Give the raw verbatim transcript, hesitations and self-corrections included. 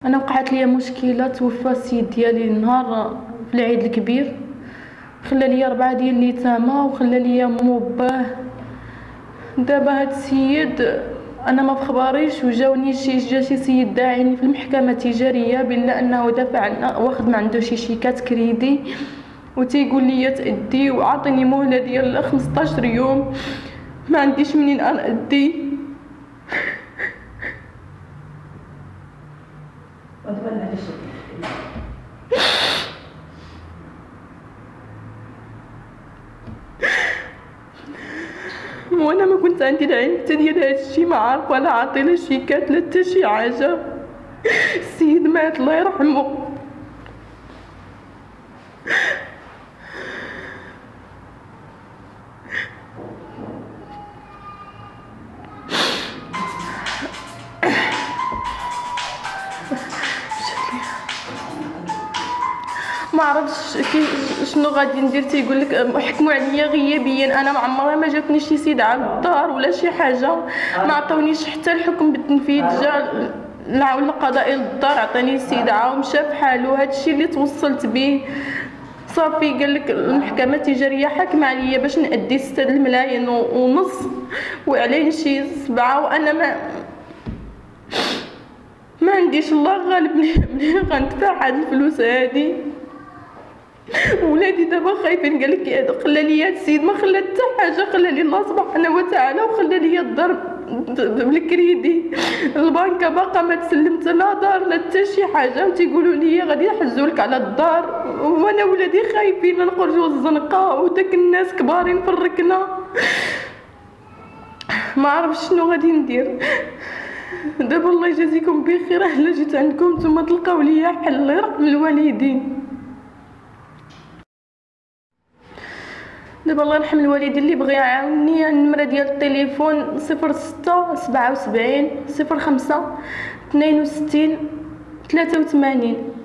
انا وقعت لي مشكله، توفى السيد ديالي نهار في العيد الكبير، خلى لي اربعه ديال اليتامى وخلى لي مو باه. دابا هاد السيد انا ما بخباريش، وجاوني شي جا شي سيد داعيني في المحكمه التجاريه بلا انه دافع عنا واخد ما عنده شي شيكات كريدي، وتيقول لي تادي وعاطيني مهله ديال خمسطاش يوم، ما عنديش منين انا ادي. وانا ما كنت عندي العلم حتى ديال هادشي، ما عارفه لا عاطي لا شيكات لا حتى شي حاجه. السيد مات الله يرحمه. ما عرفتش كي شنو غادي ندير. تيقول لك حكموا عليا غيابيا، انا ما عمرها ما جاتني شي استدعاء للدار ولا شي حاجه، ما عطاونيش حتى الحكم بالتنفيذ. جا العون القضائي للدار عطاني استدعاء ومشى بحالو. هادشي اللي توصلت به. صافي قال لك المحكمه التجاريه حاكمه عليا باش نادي ستة الملايين ونص وعليه شي سبعه، وانا ما ما عنديش الله غالب منين غندفع هاد الفلوس هادي. ولادي دابا خايفين. قال لك خلى لي هاد السيد ما خلى حتى حاجه، خلى لي الله سبحانه وتعالى وخلى لي الدار بالكريدي. البنكه باقا ما تسلمت لا دار لا حتى شي حاجه، وتيقولوا لي غادي يحجزوا لك على الدار. وانا ولادي خايفين نخرجوا الزنقه وداك الناس كبارين في الركنه. ما عرفتش شنو غادي ندير. دابا الله يجازيكم بخير الا جيت عندكم نتوما تلقاو لي حل، الله يرحم الوالدين. دابا الله يرحم الوالدين اللي بغى يعاونني، النمره ديال التليفون صفر ستة سبعة وسبعين صفر خمسة اثنين وستين ثلاثة وثمانين.